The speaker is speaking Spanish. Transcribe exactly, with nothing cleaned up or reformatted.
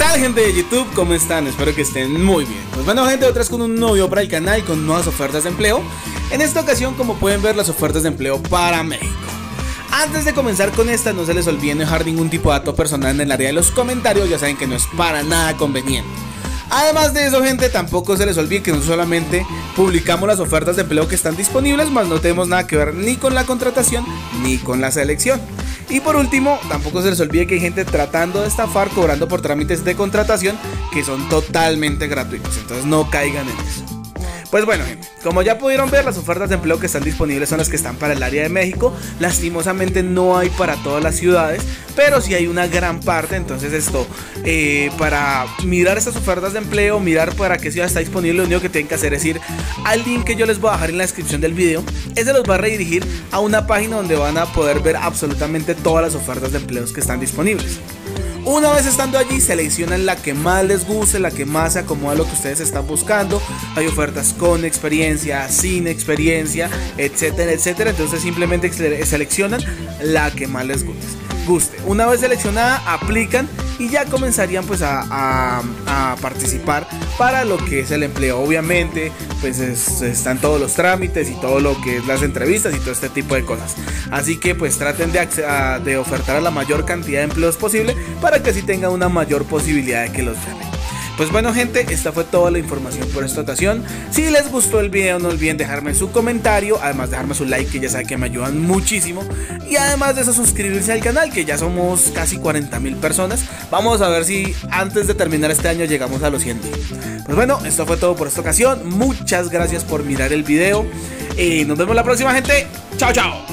tal, gente de YouTube? ¿Cómo están? Espero que estén muy bien. Pues bueno, gente, otra vez con un nuevo video para el canal con nuevas ofertas de empleo. En esta ocasión, como pueden ver, las ofertas de empleo para México. Antes de comenzar con esta, no se les olvide dejar ningún tipo de dato personal en el área de los comentarios. Ya saben que no es para nada conveniente. Además de eso, gente, tampoco se les olvide que no solamente publicamos las ofertas de empleo que están disponibles, más no tenemos nada que ver ni con la contratación ni con la selección. Y por último, tampoco se les olvide que hay gente tratando de estafar, cobrando por trámites de contratación que son totalmente gratuitos, entonces no caigan en eso. Pues bueno, gente, como ya pudieron ver, las ofertas de empleo que están disponibles son las que están para el área de México. Lastimosamente no hay para todas las ciudades, pero sí hay una gran parte. Entonces esto, eh, para mirar estas ofertas de empleo, mirar para qué ciudad está disponible, lo único que tienen que hacer es ir al link que yo les voy a dejar en la descripción del video. Ese los va a redirigir a una página donde van a poder ver absolutamente todas las ofertas de empleos que están disponibles. Una vez estando allí, seleccionan la que más les guste, la que más se acomoda a lo que ustedes están buscando. Hay ofertas con experiencia, sin experiencia, etcétera, etcétera. Entonces simplemente seleccionan la que más les guste. guste. Una vez seleccionada, aplican y ya comenzarían pues a, a, a participar para lo que es el empleo. Obviamente pues es, están todos los trámites y todo lo que es las entrevistas y todo este tipo de cosas. Así que pues traten de, a, de ofertar a la mayor cantidad de empleos posible para que así tengan una mayor posibilidad de que los llamen. Pues bueno, gente, esta fue toda la información por esta ocasión. Si les gustó el video, no olviden dejarme su comentario, además dejarme su like, que ya saben que me ayudan muchísimo. Y además de eso, suscribirse al canal, que ya somos casi cuarenta mil personas. Vamos a ver si antes de terminar este año llegamos a los cien mil. Pues bueno, esto fue todo por esta ocasión. Muchas gracias por mirar el video y nos vemos la próxima, gente. Chao, chao.